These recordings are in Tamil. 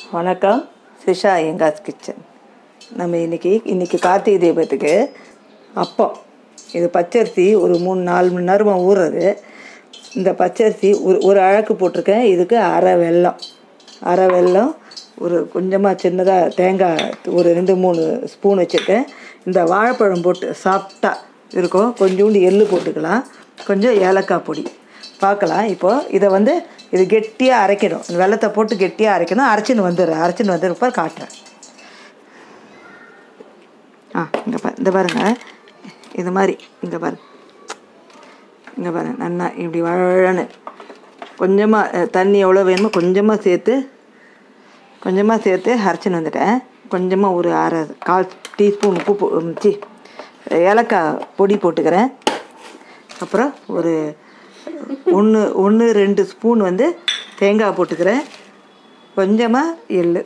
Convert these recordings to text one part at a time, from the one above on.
வணக்கம். ஸ்ரிஷா ஐயங்கார்ஸ் கிச்சன். நம்ம இன்றைக்கி கார்த்திகை தீபத்துக்கு அப்பம். இது பச்சரிசி ஒரு 3-4 மணி நேரமாக ஊறுறது. இந்த பச்சரிசி ஒரு அழகு போட்டிருக்கேன். இதுக்கு அரை வெல்லம் ஒரு கொஞ்சமாக சின்னதாக தேங்காய் ஒரு 2-3 ஸ்பூன் வச்சுருக்கேன். இந்த வாழைப்பழம் போட்டு சாப்பிட்டா இருக்கும். கொஞ்சோண்டு எள்ளு போட்டுக்கலாம், கொஞ்சம் ஏலக்காய் பொடி. பார்க்கலாம். இப்போது இதை இது கெட்டியாக அரைக்கணும். இந்த வெல்லத்தை போட்டு கெட்டியாக அரைக்கணும். அரைச்சின்னு வந்துடுறப்ப காட்டுறேன். இந்த பாருங்கள், இது மாதிரி இங்கே பாருங்கள் நல்லா இப்படி வழன்னு கொஞ்சமாக தண்ணி எவ்வளோ வேணுமோ கொஞ்சமாக சேர்த்து அரைச்சின்னு வந்துட்டேன். கொஞ்சமாக ஒரு 1/4 டீஸ்பூன் உப்பு ஏலக்காய் பொடி போட்டுக்கிறேன். அப்புறம் ஒரு 1-2 ஸ்பூன் தேங்காய் போட்டுக்கிறேன். கொஞ்சமாக எள்ளு.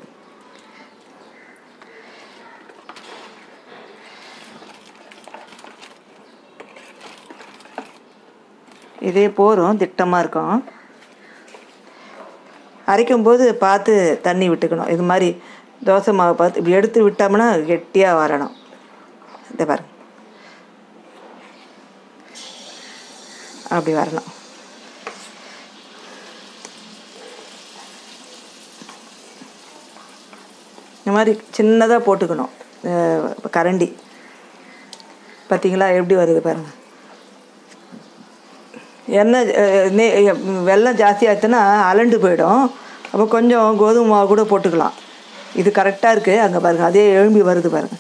இதே போகிறோம், திட்டமாக இருக்கும். அரைக்கும்போது பார்த்து தண்ணி விட்டுக்கணும். இது மாதிரி தோசை மாவு பார்த்து இப்படி எடுத்து விட்டோம்னா கெட்டியாக வரணும். இதை பாருங்க, அப்படி வரணும். இந்த மாதிரி சின்னதாக போட்டுக்கணும். கரண்டி பார்த்திங்களா எப்படி வருது பாருங்கள். வெல்லம் ஜாஸ்தியாச்சுன்னா அலண்டு போயிடும். அப்போ கொஞ்சம் கோதுமை மாவு கூட போட்டுக்கலாம். இது கரெக்டாக இருக்குது. அங்கே பாருங்கள், அதே எழும்பி வருது பாருங்கள்.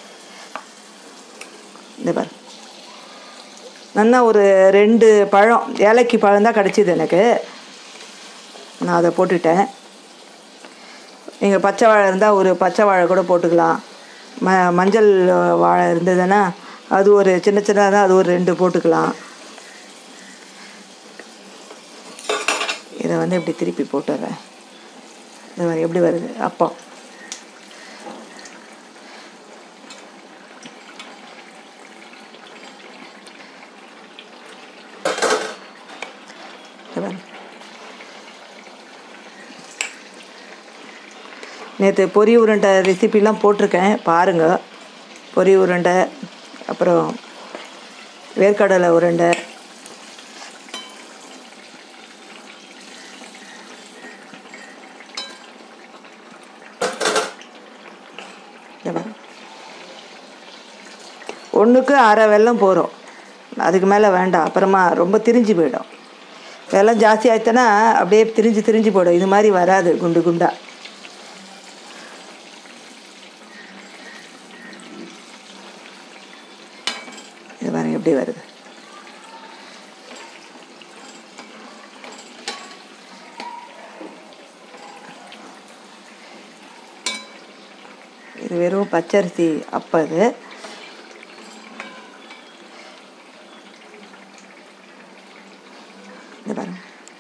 இந்த பாருங்கள், நல்லா ஒரு 2 பழம் ஏலக்கி பழம் தான் கிடச்சிது எனக்கு. நான் அதை போட்டுட்டேன். நீங்கள் பச்சை வாழை இருந்தால் ஒரு பச்சை வாழை கூட போட்டுக்கலாம். மஞ்சள் வாழை இருந்ததுன்னா அது ஒரு சின்னதாக அது ஒரு 2 போட்டுக்கலாம். இதை இப்படி திருப்பி போட்டுடுறேன். இந்த மாதிரி எப்படி வருது அப்பம். நேற்று பொரி உருண்டை ரெசிபிலாம் போட்டிருக்கேன், பாருங்கள். பொரி உருண்டை, அப்புறம் வேர்க்கடலை உருண்டை, ஒன்றுக்கு அரை வெல்லம் போகிறோம், அதுக்கு மேலே வேண்டாம். அப்புறமா ரொம்ப திரிஞ்சு போயிடும். வெல்லம் ஜாஸ்தி ஆயிடுச்சுன்னா அப்படியே திரிஞ்சு போயிடும். இது மாதிரி வராது குண்டு குண்டா. இது பாருங்க எப்படி வருது. இது வெறும் பச்சரிசி அப்பம். இது இது பாருங்க,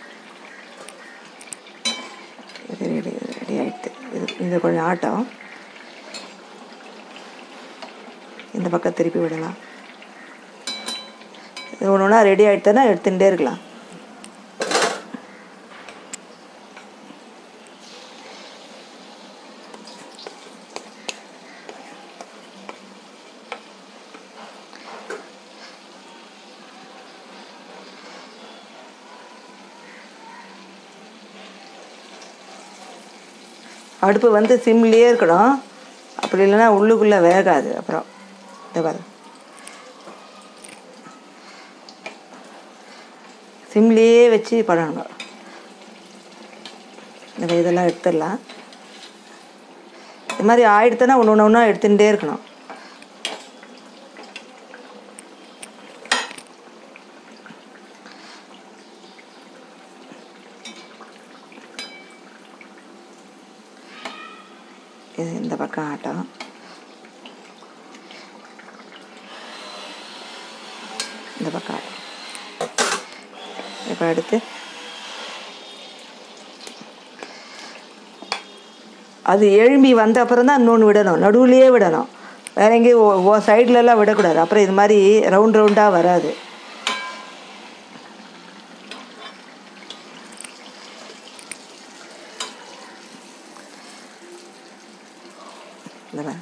இது ரெடி ஆகிடுது. இது கொஞ்சம் ஆட்டம். இந்த பக்கம் திருப்பி விடலாம். இது ஒன்று ரெடி ஆகிடுதுன்னா எடுத்துகிட்டே இருக்கலாம். அடுப்பு சிம்லேயே இருக்கணும். அப்படி இல்லைன்னா உள்ளுக்குள்ளே வேகாது. அப்புறம் இந்த பாரு, சிம்லேயே வச்சு பண்ணணுங்க. இந்த இதெல்லாம் எடுத்துடலாம். இது மாதிரி ஆயிடுத்துன்னா ஒன்று எடுத்துகிட்டே இருக்கணும். இது இந்த பக்கம் ஆட்டம். இந்த பக்கம் ஆட்டம். இப்போ எடுத்து அது எழும்பி வந்த அப்புறம் தான் இன்னொன்று விடணும். நடுவுலையே விடணும், வேற எங்கேயும் சைட்லலாம் விடக்கூடாது. அப்புறம் இது மாதிரி ரவுண்டாக வராது. இதெல்லாம்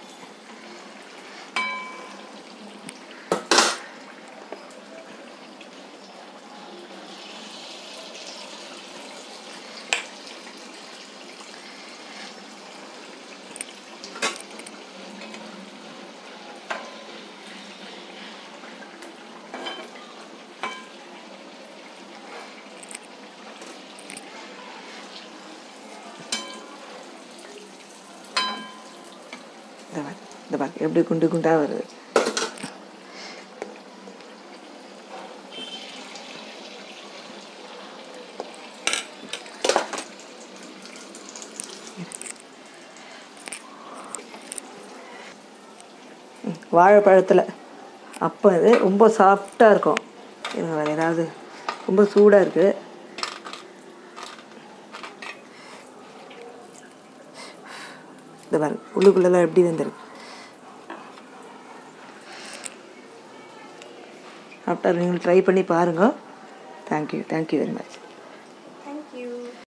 இந்த பாரு எப்படி குண்டு குண்டாக வருது. வாழைப்பழத்தில் அப்போ இது ரொம்ப சாஃப்டாக இருக்கும். இருங்க வேறு ஏதாவது ரொம்ப சூடாக இருக்குது. இந்த பாரு உள்ளுக்குள்ளெல்லாம் எப்படி வந்துருக்கு. சாப்பிட்டா நீங்கள் ட்ரை பண்ணி பாருங்கள். Thank you very much.